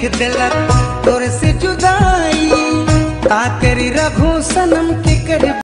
लिख दिलक तोर से जुदाई, का करी रघु सनम के कर